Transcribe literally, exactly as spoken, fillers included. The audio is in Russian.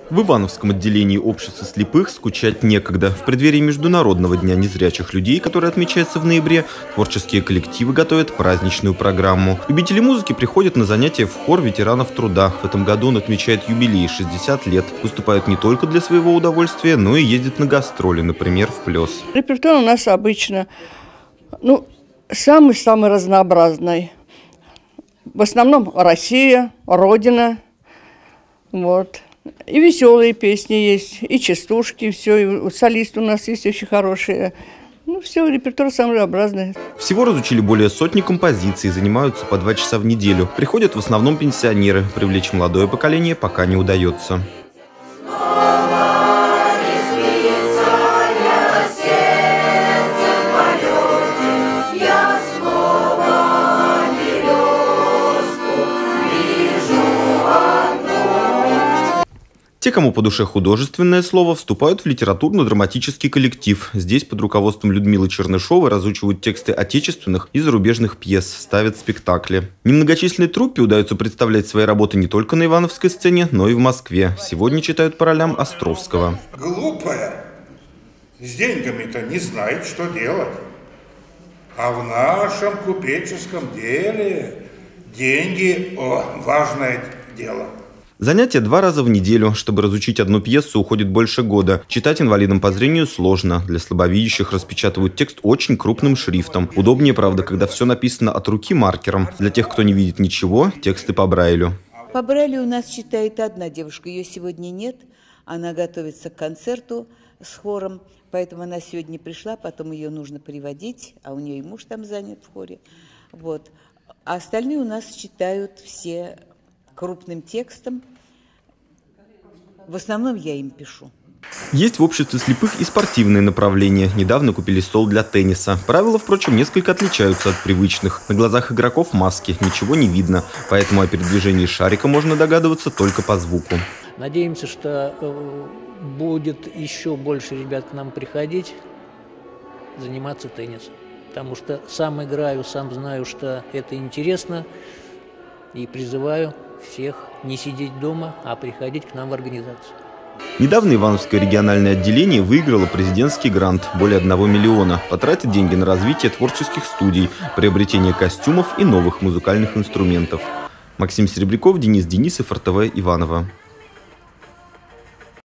В Ивановском отделении общества слепых скучать некогда. В преддверии Международного дня незрячих людей, который отмечается в ноябре, творческие коллективы готовят праздничную программу. Любители музыки приходят на занятия в хор ветеранов труда. В этом году он отмечает юбилей – шестьдесят лет. Выступают не только для своего удовольствия, но и ездят на гастроли, например, в Плёс. Репертуар у нас обычно ну, самый-самый разнообразный. В основном Россия, Родина, вот. И веселые песни есть, и частушки, все, и солисты у нас есть очень хорошие. Ну, все, репертуар самый разнообразный. Всего разучили более сотни композиций, занимаются по два часа в неделю. Приходят в основном пенсионеры. Привлечь молодое поколение пока не удается. Те, кому по душе художественное слово, вступают в литературно-драматический коллектив. Здесь под руководством Людмилы Чернышовой разучивают тексты отечественных и зарубежных пьес, ставят спектакли. Немногочисленной труппе удается представлять свои работы не только на ивановской сцене, но и в Москве. Сегодня читают по ролям Островского. Глупая, с деньгами-то не знает, что делать. А в нашем купеческом деле деньги – о, важное дело. Занятия два раза в неделю. Чтобы разучить одну пьесу, уходит больше года. Читать инвалидам по зрению сложно. Для слабовидящих распечатывают текст очень крупным шрифтом. Удобнее, правда, когда все написано от руки маркером. Для тех, кто не видит ничего, тексты по Брайлю. По Брайлю у нас читает одна девушка. Ее сегодня нет. Она готовится к концерту с хором. Поэтому она сегодня пришла. Потом ее нужно приводить. А у нее и муж там занят в хоре. Вот. А остальные у нас читают все крупным текстом. В основном я им пишу. Есть в обществе слепых и спортивные направления. Недавно купили стол для тенниса. Правила, впрочем, несколько отличаются от привычных. На глазах игроков маски, ничего не видно. Поэтому о передвижении шарика можно догадываться только по звуку. Надеемся, что будет еще больше ребят к нам приходить, заниматься теннисом. Потому что сам играю, сам знаю, что это интересно. И призываю всех не сидеть дома, а приходить к нам в организацию. Недавно Ивановское региональное отделение выиграло президентский грант более одного миллиона. Потратит деньги на развитие творческих студий, приобретение костюмов и новых музыкальных инструментов. Максим Серебряков, Денис Денисов, эр тэ вэ Иваново.